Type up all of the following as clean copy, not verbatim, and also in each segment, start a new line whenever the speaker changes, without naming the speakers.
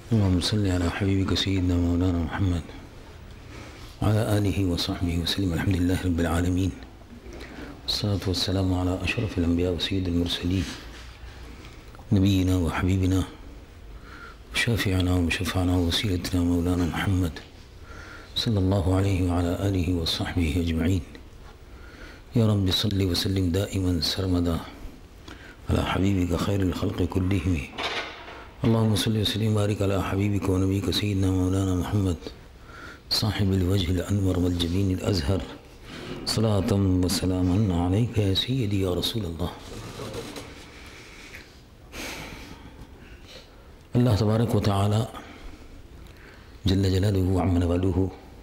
اللهم صل على حبيبك سيدنا مولانا محمد وعلى آله وصحبه وسلم. الحمد لله رب العالمين، والصلاة والسلام على أشرف الأنبياء وسيد المرسلين نبينا وحبيبنا وشافعنا ومشفعنا ووسيلتنا مولانا محمد صلى الله عليه وعلى آله وصحبه أجمعين. يا رب صل وسلم دائما سرمدا على حبيبك خير الخلق كلهم. اللهم صل وسلم وبارك على حبيبك ونبيك سيدنا مولانا محمد صاحب الوجه الأنور والجبين الأزهر. صلاة وسلاما عليك يا سيدي يا رسول اللہ. اللہ تبارک و تعالی جل جلالہ وعم نوالہ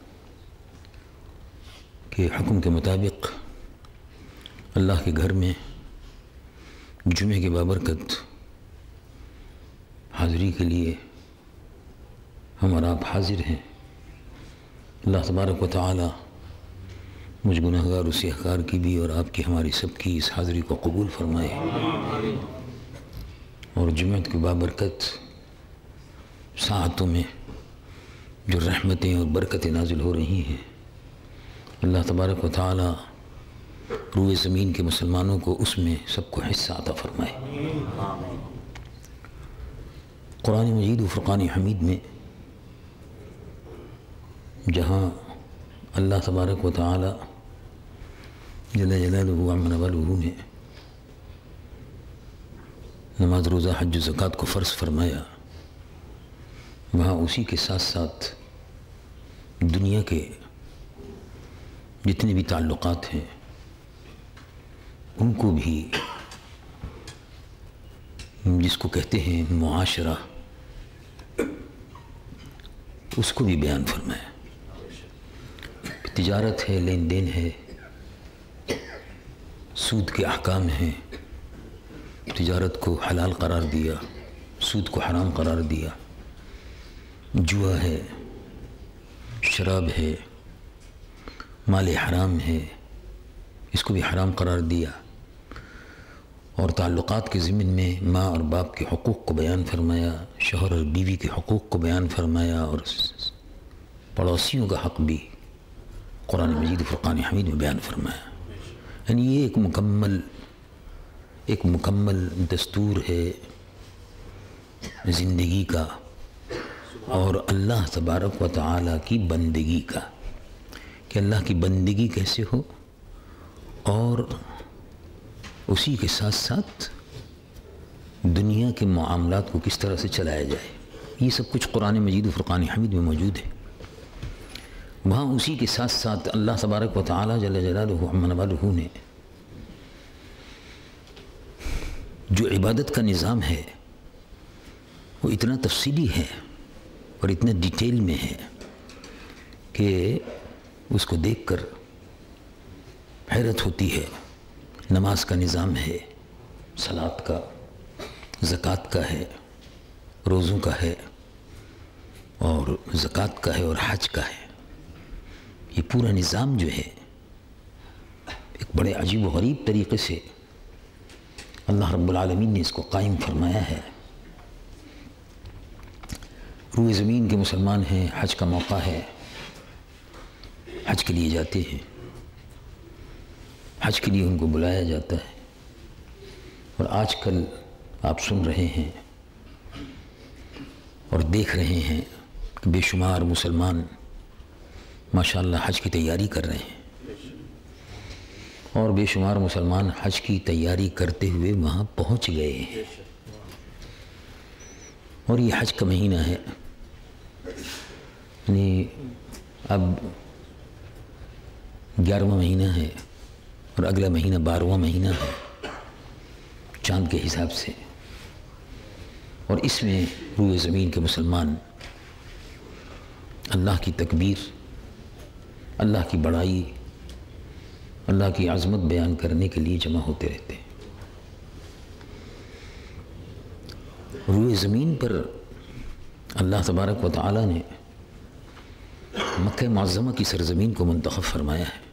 کے حکم کے مطابق اللہ کے گھر میں جمعے کے بابرکت حاضری کے لیے ہم اور آپ حاضر ہیں. اللہ تبارک و تعالی مجھ گناہگار و سیاہکار کی بھی اور آپ کی ہماری سب کی اس حاضری کو قبول فرمائے. اور جمعہ کی بابرکت ساعتوں میں جو رحمتیں اور برکتیں نازل ہو رہی ہیں، اللہ تبارک و تعالی روئے زمین کے مسلمانوں کو اس میں سب کو حصہ عطا فرمائے. قرآن مجید و فرقان حمید میں جہاں اللہ تبارک و تعالی جل جلالہ وعم نوالہ نے نماز روزہ حج و زکوٰۃ کو فرض فرمایا، وہاں اسی کے ساتھ ساتھ دنیا کے جتنے بھی تعلقات ہیں ان کو بھی، جس کو کہتے ہیں معاشرہ، اس کو بھی بیان فرمایا. تجارت ہے، لین دین ہے، سود کے احکام ہیں. تجارت کو حلال قرار دیا، سود کو حرام قرار دیا. جوا ہے، شراب ہے، مال حرام ہے، اس کو بھی حرام قرار دیا. اور تعلقات کے ضمن میں ماں اور باپ کے حقوق کو بیان فرمایا، شوہر اور بیوی کے حقوق کو بیان فرمایا، اور پڑوسیوں کا حق بھی قرآن مجید فرقان حمید میں بیان فرمایا. یعنی یہ ایک مکمل دستور ہے زندگی کا اور اللہ تبارک و تعالی کی بندگی کا، کہ اللہ کی بندگی کیسے ہو اور اسی کے ساتھ ساتھ دنیا کے معاملات کو کس طرح سے چلایا جائے. یہ سب کچھ قرآن مجید و فرقان حمید میں موجود ہے. وہاں اسی کے ساتھ ساتھ اللہ تبارک و تعالی جل جلالہ وعم نوالہ نے جو عبادت کا نظام ہے وہ اتنا تفصیلی ہے اور اتنا ڈیٹیل میں ہے کہ اس کو دیکھ کر حیرت ہوتی ہے. نماز کا نظام ہے، صلاۃ کا، زکوٰۃ کا ہے، روزوں کا ہے، اور زکوٰۃ کا ہے، اور حج کا ہے. یہ پورا نظام جو ہے ایک بڑے عجیب و غریب طریقے سے اللہ رب العالمین نے اس کو قائم فرمایا ہے. روئے زمین کے مسلمان ہیں، حج کا موقع ہے، حج کے لیے جاتے ہیں، حج کے لیے ان کو بلایا جاتا ہے. اور آج کل آپ سن رہے ہیں اور دیکھ رہے ہیں کہ بے شمار مسلمان ماشاءاللہ حج کی تیاری کر رہے ہیں، اور بے شمار مسلمان حج کی تیاری کرتے ہوئے وہاں پہنچ گئے ہیں. اور یہ حج کا مہینہ ہے، یعنی اب 11واں مہینہ ہے اور اگلا مہینہ 12واں مہینہ ہے چاند کے حساب سے. اور اس میں روئے زمین کے مسلمان اللہ کی تکبیر، اللہ کی بڑائی، اللہ کی عظمت بیان کرنے کے لیے جمع ہوتے رہتے ہیں. روئے زمین پر اللہ تبارک و تعالی نے مکہ معظمہ کی سرزمین کو منتخب فرمایا ہے،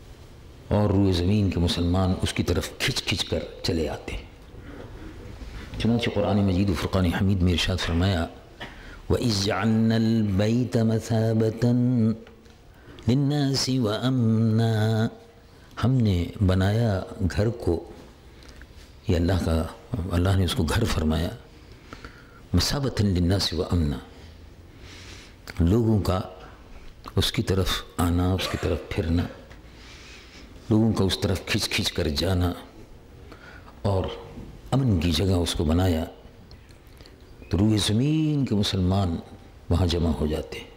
اور روئے زمین کے مسلمان اس کی طرف کھچ کھچ کر چلے آتے ہیں. چنانچہ قرآن مجید و فرقان حمید میں ارشاد فرمایا وَإِذْ جَعَلْنَا الْبَيْتَ مَثَابَةً لِلنَّاسِ وَأَمْنًا، ہم نے بنایا گھر کو، یہ اللہ نے اس کو گھر فرمایا، مثابۃ للناس وامنا، لوگوں کا اس کی طرف آنا، اس کی طرف پھرنا، لوگوں کا اس طرف کھچ کھچ کر جانا، اور امن کی جگہ اس کو بنایا تو روئے زمین کے مسلمان وہاں جمع ہو جاتے ہیں۔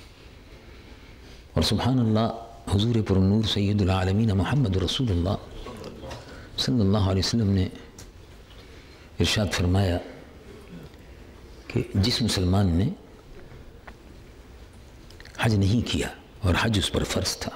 اور سبحان اللہ، حضور پرنور سید العالمین محمد رسول اللہ صلی اللہ علیہ وسلم نے ارشاد فرمایا کہ جس مسلمان نے حج نہیں کیا اور حج اس پر فرض تھا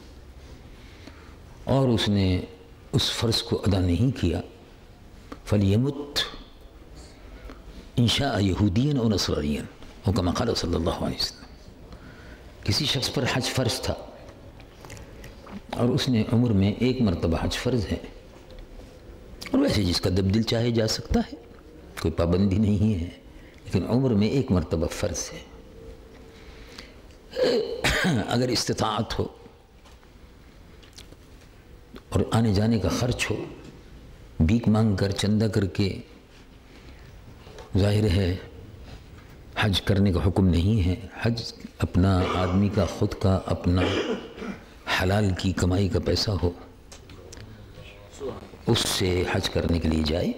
اور اس نے اس فرض کو ادا نہیں کیا، فَلْيَمُتْ إِنْ شَاءَ يَهُودِيًا أَوْ نَصْرَانِيًا، او کما قال صلی اللہ علیہ وسلم۔ کسی شخص پر حج فرض تھا اور اس نے عمر میں ایک مرتبہ حج فرض ہے، اور ویسے جس کا دل چاہے جا سکتا ہے، کوئی پابندی نہیں ہے، لیکن عمر میں ایک مرتبہ فرض ہے۔ اگر استطاعت ہو اور آنے جانے کا خرچ ہو، بھیک مانگ کر چندہ کر کے، ظاہر ہے حج کرنے کا حکم نہیں ہے۔ حج اپنا آدمی کا خود کا اپنا حلال کی کمائی کا پیسہ ہو، اس سے حج کرنے کے لیے جائے۔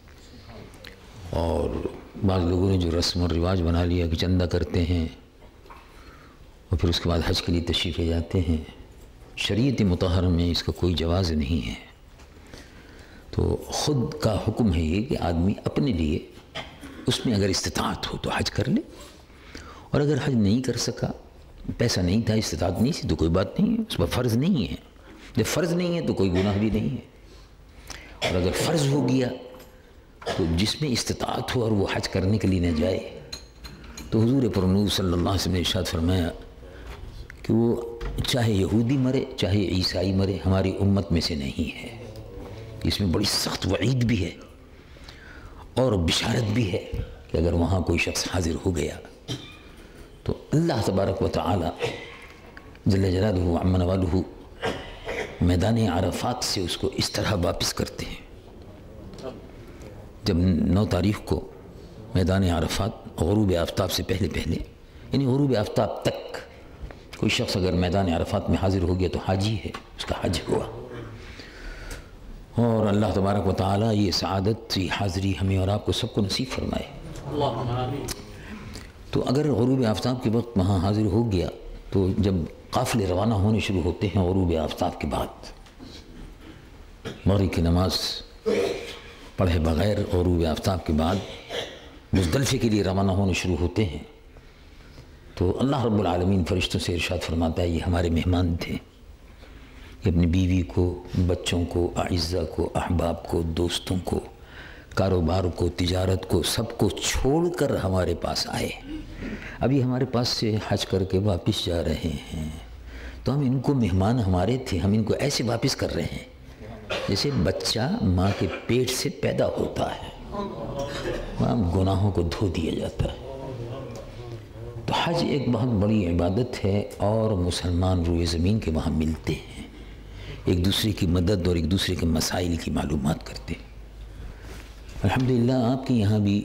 اور بعض لوگوں نے جو رسم اور رواج بنا لیا کہ چندہ کرتے ہیں اور پھر اس کے بعد حج کے لیے تشریف لے جاتے ہیں، شریعت مطہرہ میں اس کا کوئی جواز نہیں ہے۔ تو خود کا حکم ہے یہ کہ آدمی اپنے لیے اس میں اگر استطاعت ہو تو حج کر لے، اور اگر حج نہیں کر سکا، پیسہ نہیں تھا، استطاعت نہیں سی، تو کوئی بات نہیں ہے، اس پر فرض نہیں ہے۔ جب فرض نہیں ہے تو کوئی گناہ بھی نہیں ہے، اور اگر فرض ہو گیا تو جس میں استطاعت ہو اور وہ حج کرنے کے لیے نہ جائے، تو حضور پرنور صلی اللہ علیہ وسلم نے ارشاد فرمایا کہ وہ چاہے یہودی مرے چاہے عیسائی مرے، ہماری امت میں سے نہیں ہے۔ اس میں بڑی سخت وعید بھی ہے اور بشارت بھی ہے کہ اگر وہاں کوئی شخص حاضر ہو گیا تو اللہ تبارک و تعالی جل جلالہ و عم نوالہ میدان عرفات سے اس کو اس طرح واپس کرتے ہیں۔ جب 9 تاریخ کو میدان عرفات غروب آفتاب سے پہلے یعنی غروب آفتاب تک کوئی شخص اگر میدان عرفات میں حاضر ہو گیا تو حاجی ہے، اس کا حج ہوا۔ اور اللہ تبارک و تعالی یہ سعادت، یہ حاضری ہمیں اور آپ کو سب کو نصیب فرمائے۔
اللہم آمین۔
تو اگر غروب آفتاب کے وقت وہاں حاضر ہو گیا تو جب قافلے روانہ ہونے شروع ہوتے ہیں غروب آفتاب کے بعد، مغرب کی نماز پڑھے بغیر غروب آفتاب کے بعد مزدلفے کے لیے روانہ ہونے شروع ہوتے ہیں، تو اللہ رب العالمین فرشتوں سے ارشاد فرماتا ہے یہ ہمارے مہمان تھے، یہ اپنی بیوی کو، بچوں کو، اعزہ کو، احباب کو، دوستوں کو، کاروبار کو، تجارت کو، سب کو چھوڑ کر ہمارے پاس آئے، ابھی ہمارے پاس سے حج کر کے واپس جا رہے ہیں، تو ہم ان کو مہمان ہمارے تھے، ہم ان کو ایسے واپس کر رہے ہیں جیسے بچہ ماں کے پیٹ سے پیدا ہوتا ہے، وہاں گناہوں کو دھو دیا جاتا ہے۔ تو حج ایک بہت بڑی عبادت ہے، اور مسلمان روئے زمین کے وہاں ملتے ہیں، ایک دوسرے کی مدد اور ایک دوسرے کے مسائل کی معلومات کرتے ہیں۔ الحمدللہ آپ کے یہاں بھی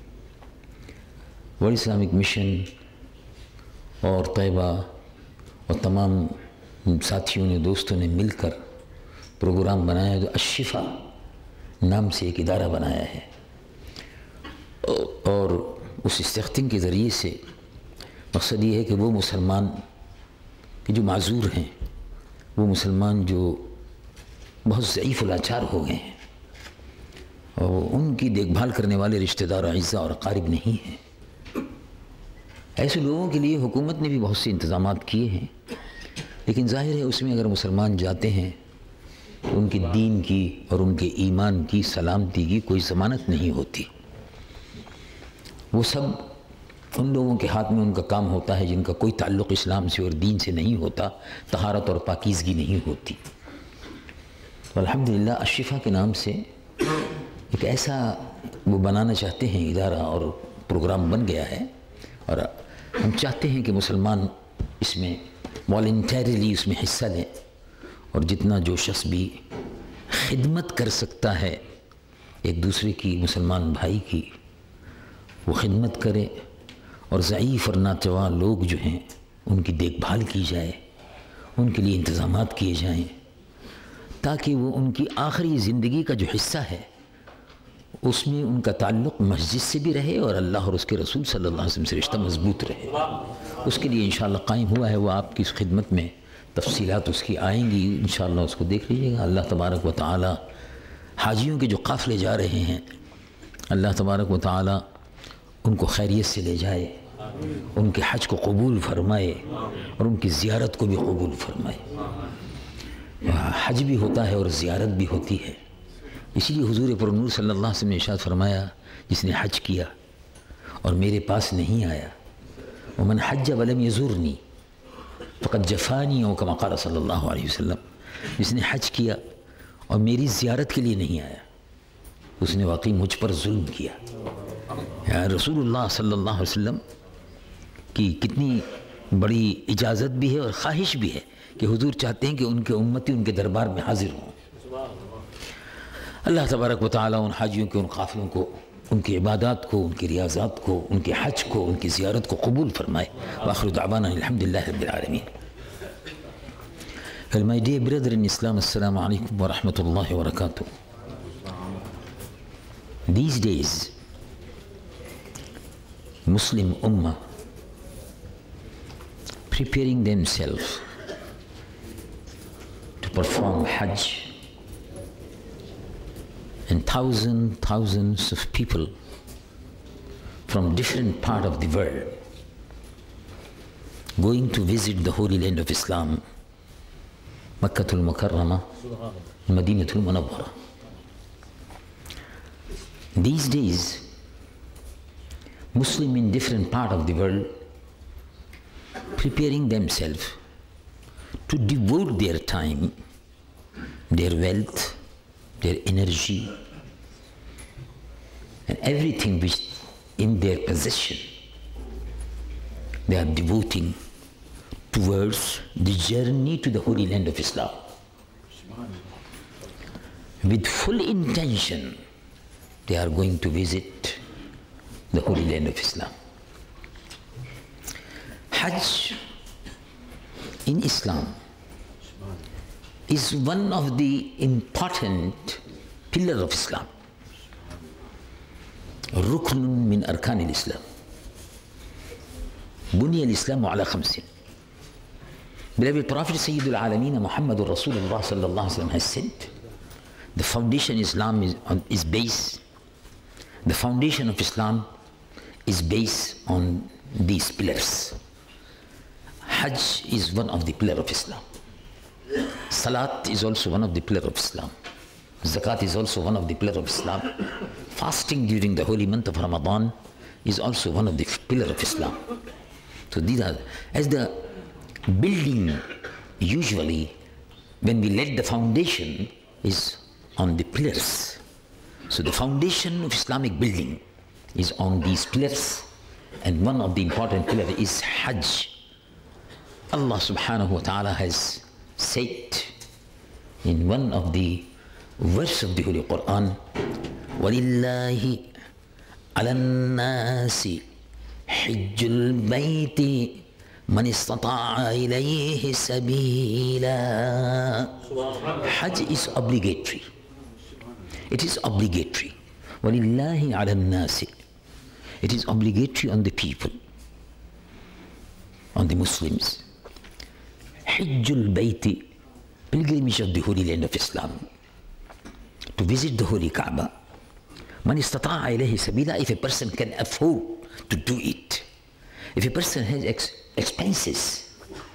ورلڈ اسلامک مشن اور طیبہ اور تمام ساتھیوں نے، دوستوں نے مل کر پروگرام بنایا جو الشفا نام سے ایک ادارہ بنایا ہے، اور اس استختم کے ذریعے سے مقصد یہ ہے کہ وہ مسلمان کہ جو معذور ہیں، وہ مسلمان جو بہت ضعیف لاچار ہو گئے ہیں اور ان کی دیکھ بھال کرنے والے رشتہ دار، اعزہ اور اقارب نہیں ہیں، ایسے لوگوں کے لیے حکومت نے بھی بہت سے انتظامات کیے ہیں، لیکن ظاہر ہے اس میں اگر مسلمان جاتے ہیں تو ان کے دین کی اور ان کے ایمان کی سلامتی کی کوئی ضمانت نہیں ہوتی۔ وہ سب ان لوگوں کے ہاتھ میں ان کا کام ہوتا ہے جن کا کوئی تعلق اسلام سے اور دین سے نہیں ہوتا، طہارت اور پاکیزگی نہیں ہوتی۔ الحمدللہ الشفا کے نام سے ایک ایسا वो बनाना चाहते हैं इदारा और प्रोग्राम बन गया है, और हम चाहते हैं कि मुसलमान इसमें वॉलंटरीली उसमें हिस्सा लें, और जितना जो शख्स भी खिदमत कर सकता है एक दूसरे की, मुसलमान भाई की, वो खिदमत करे, और ज़ईफ़ और नाचवा लोग जो हैं उनकी देखभाल की जाए, उनके लिए इंतज़ामात किए जाएं, ताकि वो उनकी आखिरी ज़िंदगी का जो हिस्सा है उसमें उनका ताल्लुक़ मस्जिद से भी रहे और अल्लाह और उसके रसूल सल्लल्लाहु अलैहि वसल्लम से रिश्ता मजबूत रहे। उसके लिए इंशाअल्लाह कायम हुआ है। वो आपकी इस खिदमत में तफसीलात उसकी आएंगी, इंशाअल्लाह उसको देख लीजिएगा। अल्लाह तबारक व तआला हाजियों के जो काफ़िले जा रहे हैं, अल्लाह तबारक व तआला उनको खैरियत से ले जाए, उनके हज को कबूल फरमाए और उनकी ज़ियारत को भी कबूल फरमाए। हज भी होता है और ज़ियारत भी होती है, इसीलिए हुज़ूर पुरनूर सल्लल्लाहु अलैहि वसल्लम ने इरशाद फरमाया, जिसने हज किया और मेरे पास नहीं आया, वमन हज्ज वलम यज़ुरनी फ़क़द जफ़ानी औ कमा क़ाल सल्लल्लाहु अलैहि वसल्लम, जिसने हज किया और मेरी ज़ियारत के लिए नहीं आया, उसने वाकई मुझ पर जुल्म किया। या रसूलुल्लाह सल्लल्लाहु अलैहि वसल्लम की कितनी बड़ी इजाज़त भी है और ख्वाहिश भी है कि हुज़ूर चाहते हैं कि उनके उम्मती उनके दरबार में हाजिर हों। अल्लाह तबारक व तआला उन हाजियों के, उन काफ़िलों को, उनकी इबादत को, उनकी रियाज़ात को, उनके हज को, उनकी ज़ियारत को कबूल फरमाए। वाखिर दावाना अल्हम्दुलिल्लाहि रब्बिल आलमीन। Well, my dear brother in Islam, assalamu alaikum wa rahmatullahi wa barakatuh. These days, Muslim Ummah preparing themselves to perform Hajj, and thousands of people from different part of the world going to visit the Holy Land of Islam, Makkatul Mukarramah, Madinatul Munawwarah. These days, Muslims in different part of the world preparing themselves to devote their time, their wealth, their energy, and everything which in their possession they are devoting towards the journey to the Holy Land of Islam, with full intention they are going to visit the Holy Land of Islam. Hajj in Islam is one of the important pillars of Islam. Ruknun min arkan al-Islam. Bunya al-Islamu ala khamsin. Beloved Prophet Sayyidul Alameen Muhammadur Rasulullah sallallahu alaihi wasallam has said, the foundation of Islam is based, the foundation of Islam is based on these pillars. Hajj is one of the pillars of Islam. Salat is also one of the pillars of Islam. Zakat is also one of the pillars of Islam. Fasting during the holy month of Ramadan is also one of the pillars of Islam. So these are, as the building, usually when we let the foundation is on the pillars. So the foundation of Islamic building is on these pillars, and one of the important pillars is Hajj. Allah subhanahu wa ta'ala has said in one of the verses of the Holy Quran, وَلِلَّهِ عَلَى النَّاسِ حِجُّ الْبَيْتِ مَنِ اسْتَطَاعَ إِلَيْهِ سَبِيلًا. Hajj is obligatory. It is obligatory. وَلِلَّهِ عَلَى النَّاسِ. It is obligatory on the people, on the Muslims. Hijjul Bayti, pilgrimage of the Holy Land of Islam, to visit the Holy Kaaba. Man istata'a ilayhi sabila, if a person can afford to do it. If a person has expenses,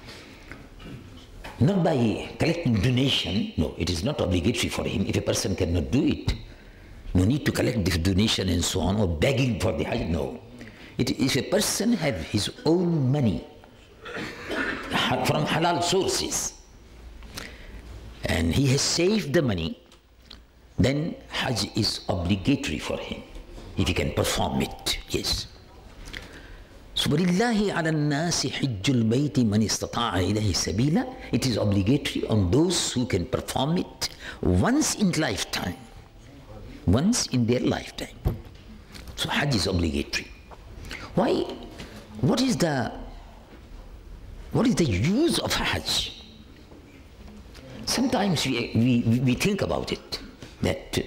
not by collecting donation, no, it is not obligatory for him. If a person cannot do it, no need to collect the donation and so on, or begging for the Hajj, no. If a person has his own money from halal sources and he has saved the money, then Hajj is obligatory for him. if he can perform it. Yes. So, وَلِلَّهِ عَلَى النَّاسِ حِجُّ الْبَيْتِ مَنِ اسْتَطَاعَ إِلَيْهِ سَبِيلًا. It is obligatory on those who can perform it once in lifetime. Once in their lifetime. So Hajj is obligatory. Why? What is the use of Hajj? Sometimes we think about it, that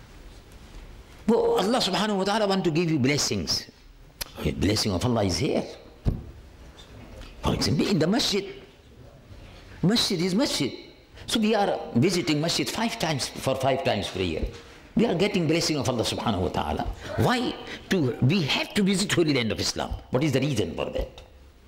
well, Allah subhanahu wa ta'ala want to give you blessings. The blessing of Allah is here. For example, in the masjid is masjid. So we are visiting masjid 5 times per year. We are getting blessing of Allah subhanahu wa ta'ala. Why? We have to visit Holy Land of Islam. What is the reason for that?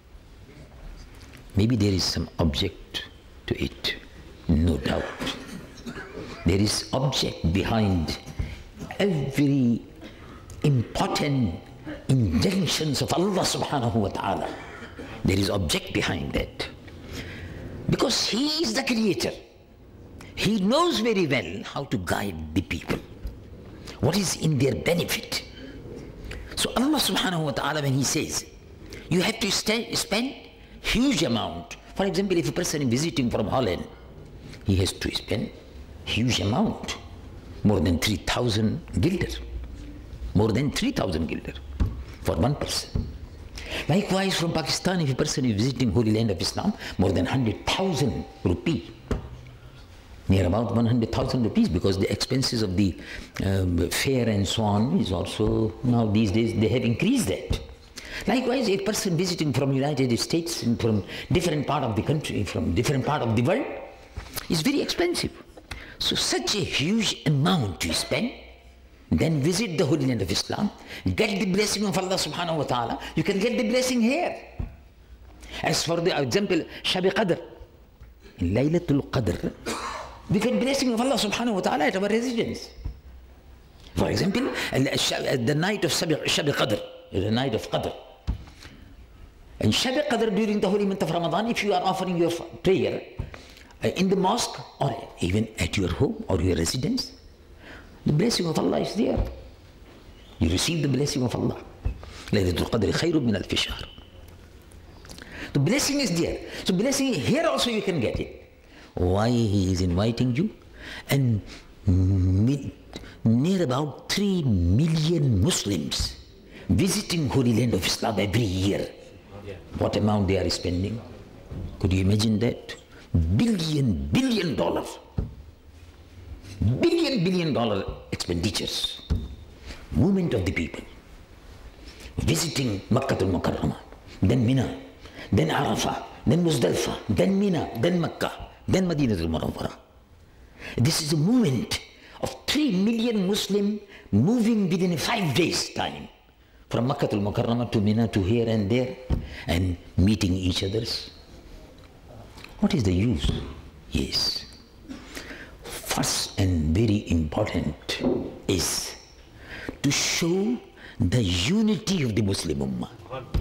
Maybe there is some object to it. No doubt. There is object behind every important injunctions of Allah subhanahu wa ta'ala. There is object behind that. Because He is the creator. He knows very well how to guide the people. What is in their benefit. So Allah subhanahu wa ta'ala, when He says, you have to spend huge amount. For example, if a person is visiting from Holland, he has to spend huge amount. More than 3,000 guilder. More than 3,000 guilder for one person. Likewise, from Pakistan, if a person is visiting Holy Land of Islam, more than 100,000 rupee. Near about 100,000 rupees, because the expenses of the fare and so on is also, now these days, they have increased that. Likewise, a person visiting from United States and from different part of the country, from different part of the world, is very expensive. So such a huge amount to spend, then visit the Holy Land of Islam, get the blessing of Allah subhanahu wa ta'ala, you can get the blessing here. As for the example, Shab Qadr, in Laylatul Qadr, we get blessing of Allah subhanahu wa ta'ala at our residence. For example, the night of Shab Qadr, the night of Qadr. And Shab Qadr during the holy month of Ramadan, if you are offering your prayer in the mosque or even at your home or your residence, the blessing of Allah is there. You receive the blessing of Allah. Laylatul Qadr khayrun min alfi shahr. The blessing is there. So blessing here also you can get it. Why He is inviting you? And near about 3 million Muslims visiting Holy Land of Islam every year. What amount they are spending? Could you imagine that? Billion dollars. Billion dollar expenditures. Movement of the people. Visiting Makkah al-Mukarramah, then Mina, then Arafah, then Muzdalifah, then Mina, then Makkah, then Madinah al-Munawwarah. This is a movement of 3 million Muslims moving within 5 days time. From Makkah al-Mukarramah to Mina to here and there and meeting each others. What is the use? Yes. First and very important is to show the unity of the Muslim Ummah.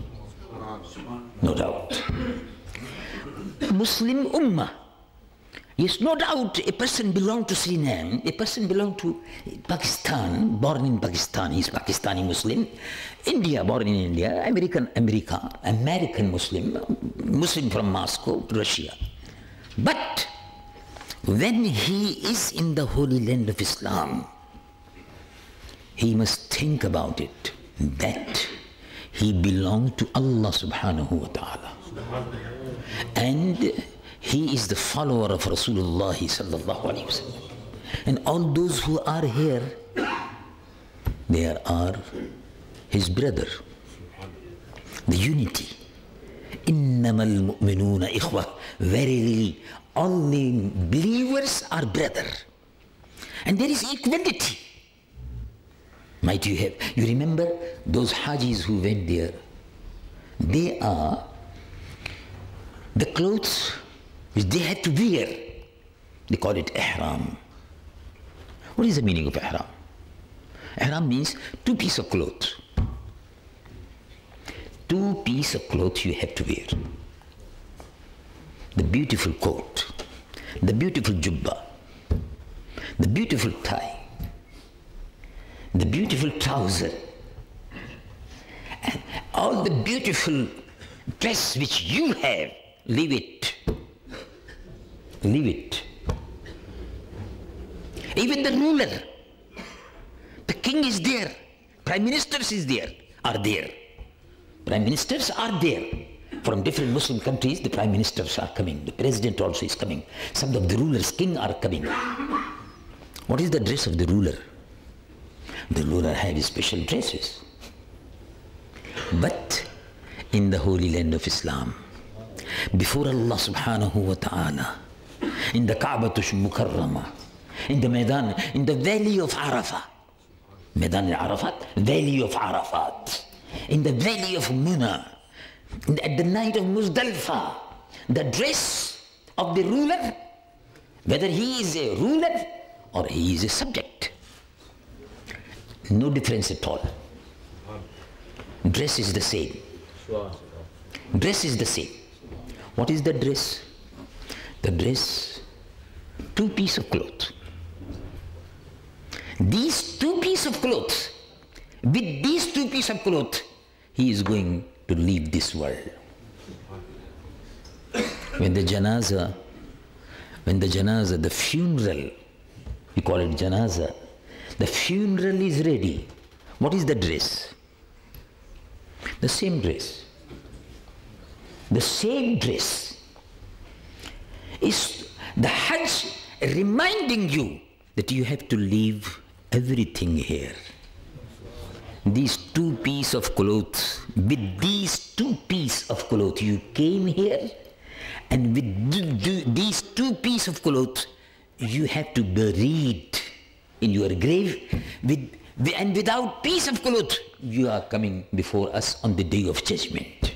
No doubt. Muslim Ummah. Yes, no doubt a person belongs to Suriname, a person belongs to Pakistan, born in Pakistan, he is Pakistani Muslim. India, born in India, American Muslim, Muslim from Moscow, Russia. But when he is in the Holy Land of Islam, he must think about it, that he belongs to Allah subhanahu wa ta'ala. And he is the follower of Rasulullah sallallahu alayhi wa sallam. And all those who are here, they are his brother. The unity. Innamal mu'minuna ikhwah. Verily, all the believers are brother. And there is equality. Might you have, you remember those Hajis who went there? They are the clothes which they had to wear. They call it ihram. What is the meaning of ihram? Ihram means 2 pieces of clothes. 2 pieces of clothes you have to wear. The beautiful coat, the beautiful jubba, the beautiful tie, the beautiful trouser, All the beautiful dress which you have, leave it. Leave it. Even the ruler, the king is there, prime ministers are there. Prime ministers are there. From different Muslim countries, the prime ministers are coming. The president also is coming. Some of the rulers, king are coming. What is the dress of the ruler? The ruler has special dresses. But in the holy land of Islam, before Allah subhanahu wa ta'ala, in the Ka'batul Mukarramah, in the Maidan, in the valley of Arafat, Maidan al-Arafat, valley of Arafat, in the valley of Muna, at the night of Muzdalifah, the dress of the ruler, whether he is a ruler or he is a subject, no difference at all. Dress is the same. Dress is the same. What is the dress? The dress, two pieces of cloth. These two pieces of cloth, with these two pieces of cloth, he is going to leave this world. When the janaza, the funeral, we call it janaza, the funeral is ready. What is the dress? The same dress. The same dress. Is the Hajj reminding you that you have to leave everything here. These two pieces of clothes, with these two pieces of clothes you came here, and with these two pieces of clothes you have to bury it in your grave, and without piece of cloth you are coming before us on the day of judgment.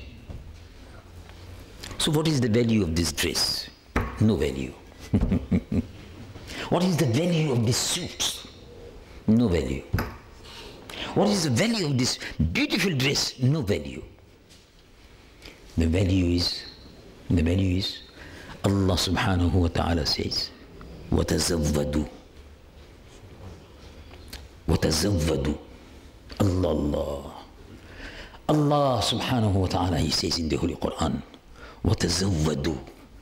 So what is the value of this dress? No value. What is the value of this suit? No value. What is the value of this beautiful dress? No value. The value is Allah subhanahu wa ta'ala says, وَتَزَوَّدُوا وَتَزَوَّدُوا. Allah subhanahu wa ta'ala, he says in the Holy Quran, وَتَزَوَّدُوا.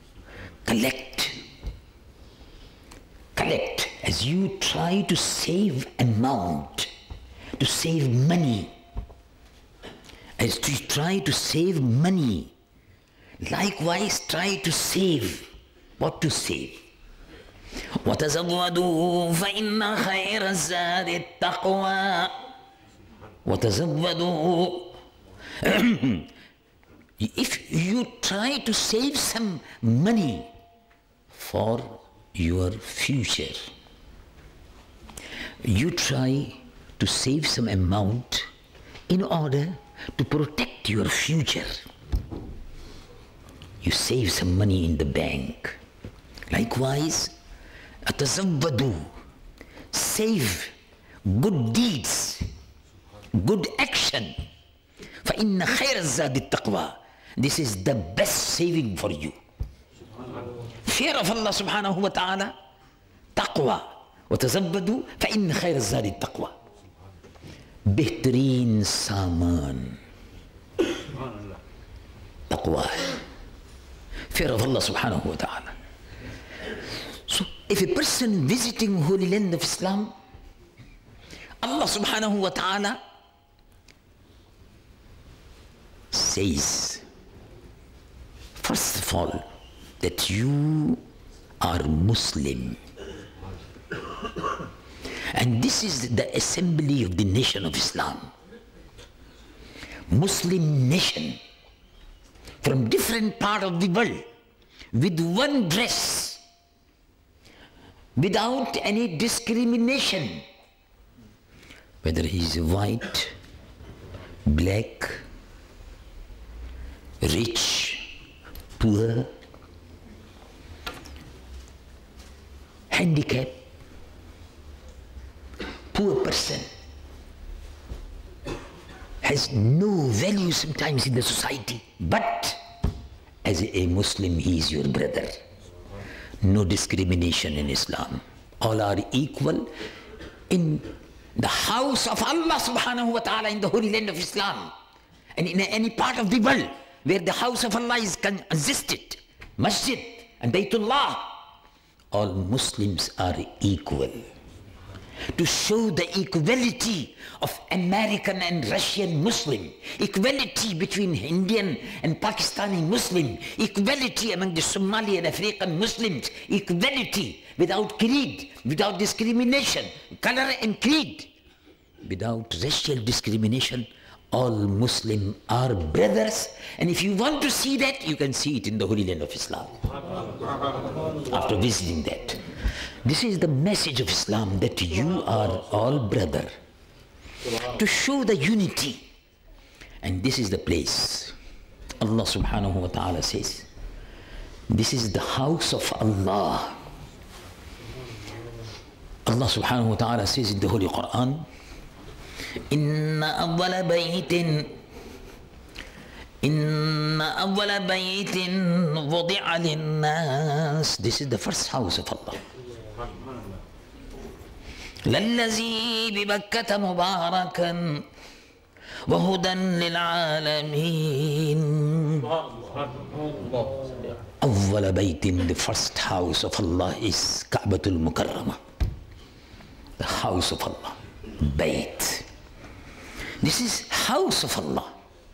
Collect as you try to save amount, to save money. As you try to save money, likewise try to save. What to save? وَتَزَوَّدُوا فَإِنَّ خَيْرَ الزَّادِ التَّقْوَى. وَتَزَوَّدُوا. If you try to save some money for your future, you try to save some amount in order to protect your future. You save some money in the bank. Likewise, atazawwadu, save good deeds, good action. فَإِنَّ خَيْرَ الزَّادِ التَّقْوَى. This is the best saving for you. Fear of Allah subhanahu wa ta'ala, taqwa. وَتَزَوَّدُوا فَإِنَّ خَيْرَ الزَّادِ التَّقْوَى. Behtrin saman. Taqwa. Fear of Allah subhanahu wa ta'ala. So if a person visiting Holy Land of Islam, Allah subhanahu wa ta'ala says, first of all, that you are Muslim. And this is the assembly of the nation of Islam. Muslim nation from different part of the world with one dress, without any discrimination, whether he is white, black, rich, poor, handicapped, poor person, has no value sometimes in the society, but as a Muslim he is your brother. No discrimination in Islam. All are equal in the house of Allah subhanahu wa ta'ala, in the Holy Land of Islam.
and in any part of the world where the house of Allah is existed, masjid and Baytullah, all Muslims are equal. To show the equality of American and Russian Muslim, equality between Indian and Pakistani Muslim, equality among the Somali and African Muslims, equality without creed, without discrimination, color and creed, without racial discrimination. All Muslims are brothers, and if you want to see that, you can see it in the Holy Land of Islam. After visiting that, this is the message of Islam, that you are all brother, to show the unity. And this is the place. Allah subhanahu wa ta'ala says, this is the house of Allah. Allah subhanahu wa ta'ala says in the Holy Quran, Inna awwala baytin wudi'a linnas. This is the first house of Allah. للذي ببكة مباركا وهدى للعالمين. أول بيت, the first house of Allah is Ka'batul Mukarramah, the house of Allah. Bayt. This is house of Allah.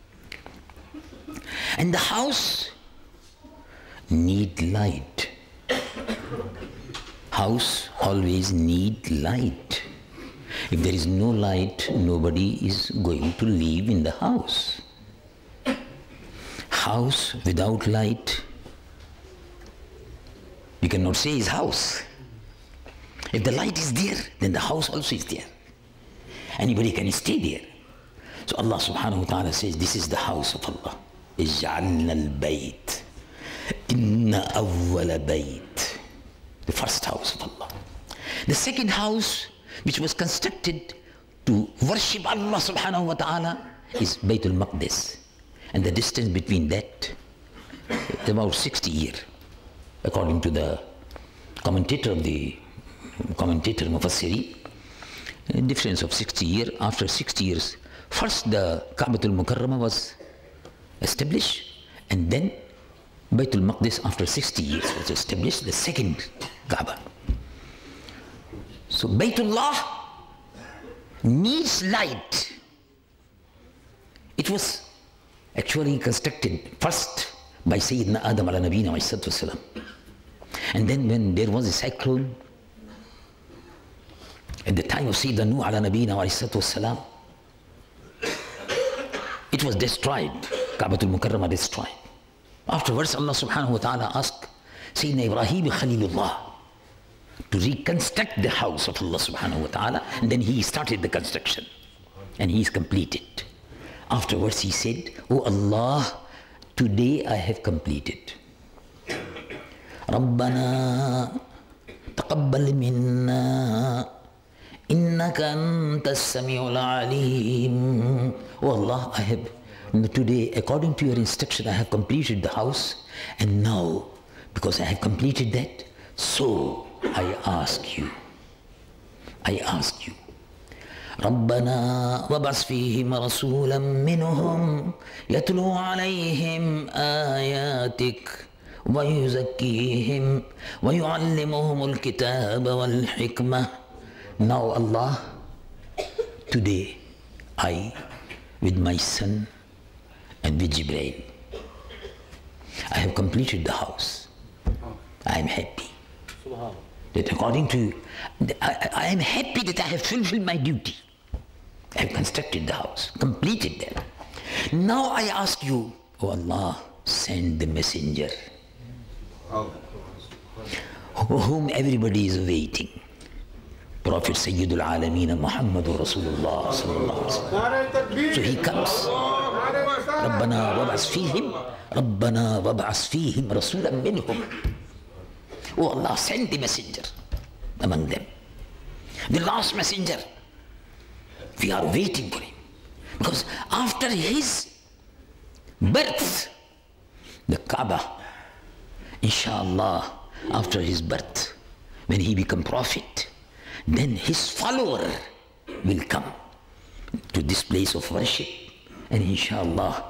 And the house need light. House always need light. If there is no light, nobody is going to live in the house. House without light, you cannot say is house. If the light is there, then the house also is there. Anybody can stay there. So Allah subhanahu wa ta'ala says, this is the house of Allah. Ij'alna al-bayt. Inna awwala bayt. The first house of Allah. The second house, which was constructed to worship Allah subhanahu wa ta'ala, is Baytul Maqdis. And the distance between that is about 60 years, according to the commentator Mufassiri. A difference of 60 years. After 60 years, first the Ka'batul Mukarramah was established, and then Baytul Maqdis after 60 years was established, the second Kaaba. So Baytullah needs light. It was actually constructed first by Sayyidina Adam ala Nabina wa sallam. And then when there was a cyclone, at the time of Sayyidina Nuh ala Nabina wa sallam, it was destroyed. Ka'batul Mukarramah destroyed. Afterwards, Allah subhanahu wa ta'ala asked Sayyidina Ibrahim Khalilullah to reconstruct the house of Allah subhanahu wa ta'ala, and then he started the construction, and he is completed. Afterwards he said, Oh Allah, today I have completed. Rabbana taqabbal minna innaka antas sami'ul alim. Oh Allah, I have today, according to your instruction, I have completed the house, and now, because I have completed that, so I ask you, رَبَّنَا وَبَعْثْ فِيهِمْ رَسُولًا مِّنْهُمْ يَتْلُو عَلَيْهِمْ آيَاتِكَ وَيُزَكِّيهِمْ وَيُعَلِّمُهُمُ الْكِتَابَ وَالْحِكْمَةَ. Now Allah, today I, with my son and with Jibreel, I have completed the house. I am happy that according to, I am happy that I have fulfilled my duty. I have constructed the house, completed that. Now I ask you, oh Allah, send the messenger, whom everybody is waiting. Prophet Sayyidul Alameen Muhammadur Rasulullah sallallahu alaihi wasallam. So he comes. رَبَّنَا وَابْعَثْ فِيهِمْ رَسُولًا مِّنْهُمْ. Oh Allah, send the messenger among them. The last messenger. We are waiting for him. Because after his birth, the Kaaba, inshallah, after his birth, when he become prophet, then his follower will come to this place of worship, And inshallah,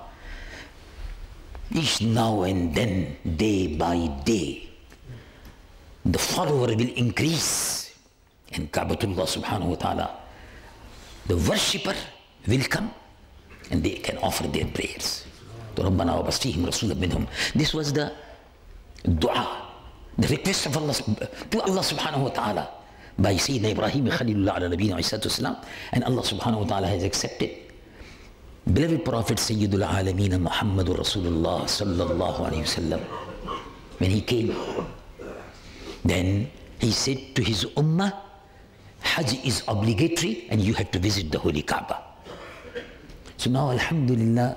each now and then, day by day, the follower will increase. And Ka'batullah subhanahu wa ta'ala, the worshipper will come and they can offer their prayers. رَبَّنَا وَبَصْفِهِمْ رَسُولًا مِّنْهُمْ. This was the dua, the request of Allah to Allah subhanahu wa ta'ala by Sayyidina Ibrahim Khalilullah ala nabiyina wasalam, and Allah subhanahu wa ta'ala has accepted. Beloved Prophet Sayyidul Alameen Muhammadur Rasulullah sallallahu alayhi wasallam, when he came, then he said to his ummah, Hajj is obligatory and you have to visit the Holy Kaaba. So now alhamdulillah,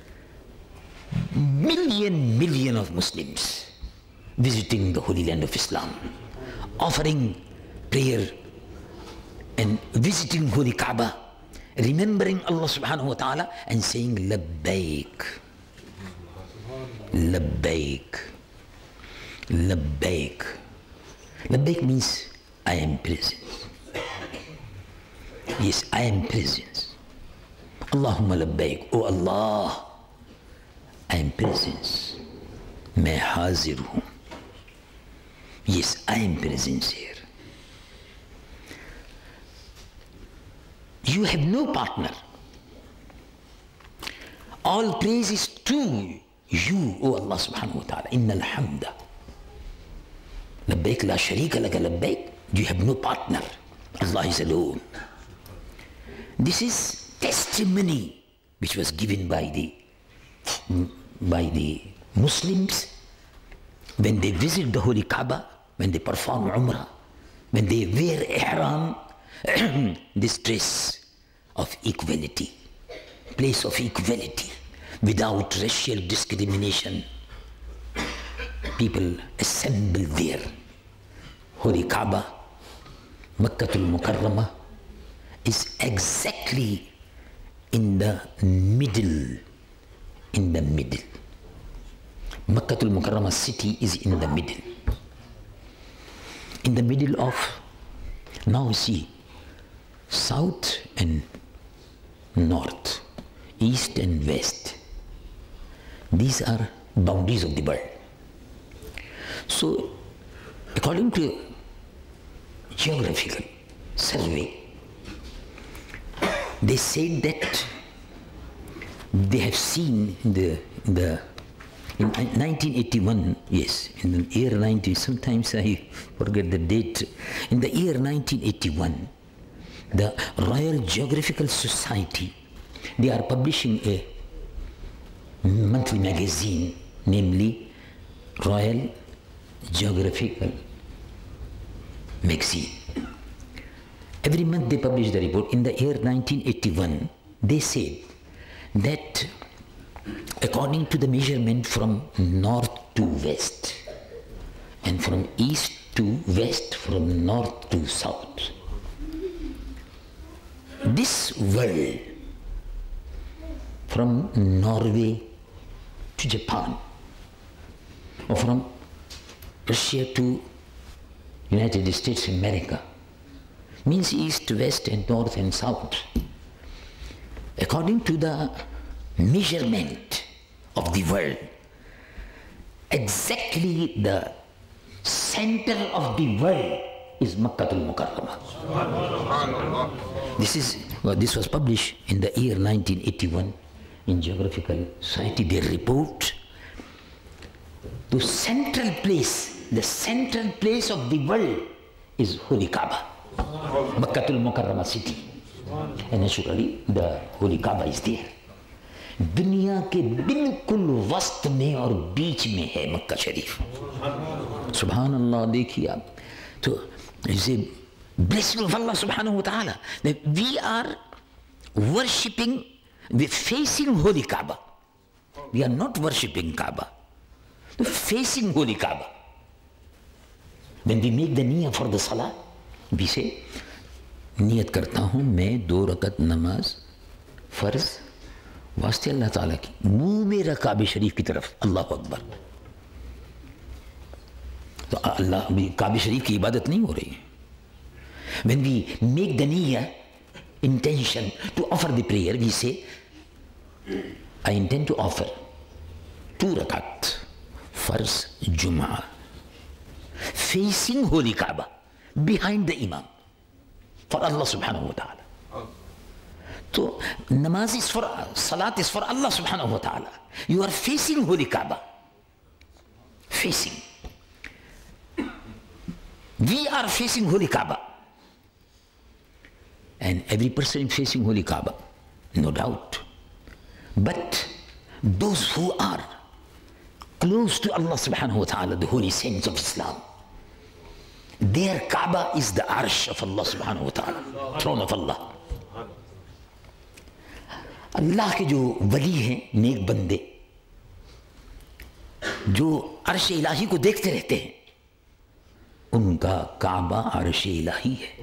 million of Muslims visiting the Holy Land of Islam, offering prayer and visiting Holy Kaaba, remembering Allah subhanahu wa ta'ala and saying Labbaik, Labbaik, Labbaik. Labbaik means I am present. Yes, I am present. Allahumma labbaik. Oh Allah, I am present. Main hazir hoon. Yes, I am present here. You have no partner. All praise is to you, O Allah subhanahu wa ta'ala. Inna alhamda. Labbaik la sharika laka labbaik. You have no partner. Allah is alone. This is testimony which was given by the Muslims when they visit the Holy Kaaba, when they perform Umrah, when they wear ihram, this dress of equality, place of equality, without racial discrimination. People assemble there. Holy Kaaba, Makkatul Mukarramah, is exactly in the middle. Makkatul Mukarramah city is in the middle. In the middle of, now see, south and north, east and west. These are boundaries of the world. So, according to geographical survey, they said that they have seen in 1981, yes, in the year 90, sometimes I forget the date, in the year 1981, the Royal Geographical Society, they are publishing a monthly magazine, namely Royal Geographical Magazine. Every month they publish the report. In the year 1981, they said that according to the measurement from north to west and from east to west, from north to south, this world, from Norway to Japan, or from Russia to United States of America, means east, west and north and south. According to the measurement of the world, exactly the center of the world is Makkatul Mukarramah. This was published in the year 1981 in Geographical Society. Their report, the central place of the world is Holy Kaaba, Makkatul Mukarramah city. And naturally the Holy Kaaba is there. दुनिया के बिल्कुल वस्त में और बीच में है मक्का शरीफ. सुभान अल्लाह. देखिए आप, तो इसे blessing of Allah subhanahu wa ta'ala that we are worshipping, we facing Holy Kaaba. We are not worshipping Kaaba, we are facing Holy Kaaba. When we make the niyyah for the salah, we say, नियत करता हूँ मैं 2 रकत नमाज फर्ज वास्ते अल्लाह ताला की, मुंह मेरा काबे शरीफ की तरफ, अल्लाह अकबर. तो अल्लाह काबे शरीफ की इबादत नहीं हो रही है. When we make the niyyah intention to offer the prayer, we say I intend to offer 2 rakat, first Jum'ah, facing Holy Kaaba, behind the Imam, for Allah subhanahu wa ta'ala. So, namaz is for, salat is for Allah subhanahu wa ta'ala. You are facing Holy Kaaba. Facing. We are facing Holy Kaaba. And every person is facing Holy Kaaba, no doubt. But those who are close to Allah subhanahu wa ta'ala, the holy saints of Islam, their Kaaba is the arsh of Allah subhanahu wa ta'ala, throne of Allah. अल्लाह के जो वली हैं, नेक बंदे, जो अर्श इलाही को देखते रहते हैं, उनका काबा अर्श इलाही है.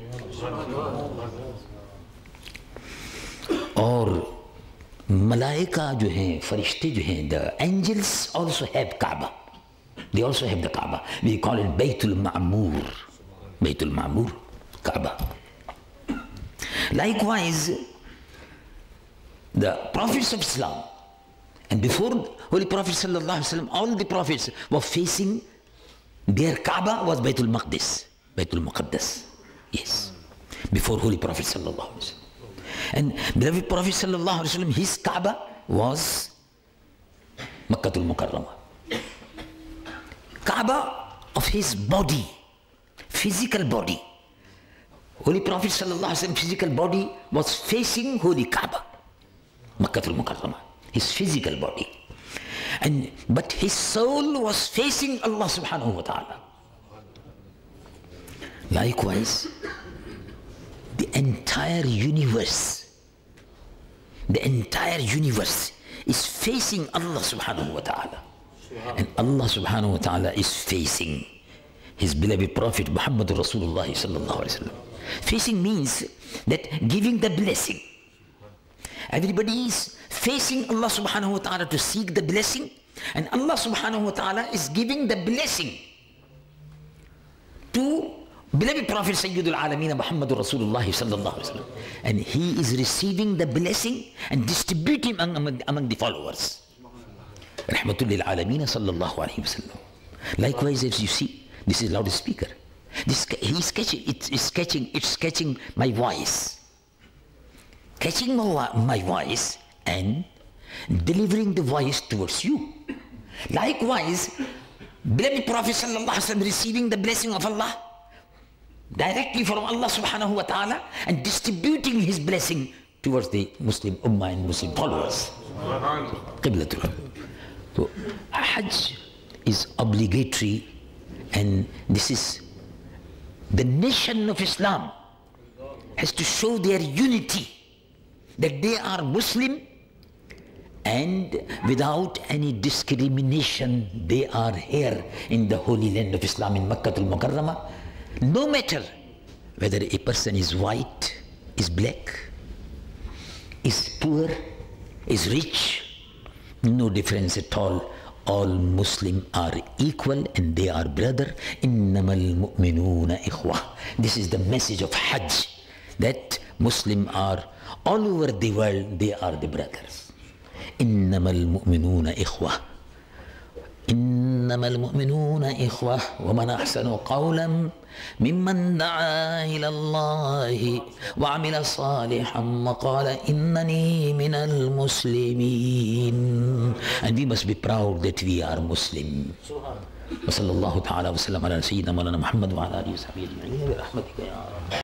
और मलाइका जो हैं, फरिश्ते जो हैं, the angels also have Kaaba. They also have the Kaaba. We call it Baytul Ma'mur. Baytul Ma'mur, Kaaba. Likewise, the prophets of Islam, and before Holy Prophet sallallahu alaihi wasallam, all the prophets were facing their Kaaba was Baytul Maqdis, Baytul Muqaddas. Yes, before Holy Prophet sallallahu alaihi wasallam. And beloved Prophet sallallahu alaihi wasallam, his Kaaba was Makkatul Mukarramah. Kaaba of his body, physical body. Holy Prophet sallallahu alaihi wasallam, physical body was facing Holy Kaaba, Makkatul Mukarramah, his physical body. But his soul was facing Allah subhanahu wa ta'ala. Likewise, the entire universe is facing Allah subhanahu wa ta'ala. And Allah subhanahu wa ta'ala is facing his beloved Prophet Muhammad Rasulullah sallallahu alaihi wasallam. Facing means that giving the blessing. Everybody is facing Allah subhanahu wa ta'ala to seek the blessing, and Allah subhanahu wa ta'ala is giving the blessing to beloved Prophet Sayyidul Alameen Muhammad Rasulullah sallallahu alaihi wasallam, and he is receiving the blessing and distributing among the followers. Rahmatul lil Alameen sallallahu alaihi wasallam. Likewise, as you see, this is loudspeaker. It's catching my voice. Catching my voice and delivering the voice towards you. Likewise, beloved Prophet sallallahu alaihi wasallam receiving the blessing of Allah directly from Allah subhanahu wa ta'ala and distributing his blessing towards the Muslim Ummah and Muslim followers. Qiblatul. So, Hajj is obligatory, and this is the nation of Islam has to show their unity, that they are Muslim, and without any discrimination they are here in the holy land of Islam in Makkatul Mukarramah. No matter whether a person is white, is black, is poor, is rich, no difference at all. All Muslims are equal and they are brother. Innamal mu'minuna ikhwah. This is the message of Hajj, that Muslims are all over the world, they are the brothers. Innamal mu'minuna ikhwah. إنما المؤمنون إخوة ومن أحسن قولا ممن دعا إلى الله وعمل صالحا وقال إنني من المسلمين. And we must be proud that we are Muslim. وصلى الله تعالى وسلم على سيدنا مولانا محمد وعلى آله وصحبه أجمعين برحمتك يا رب.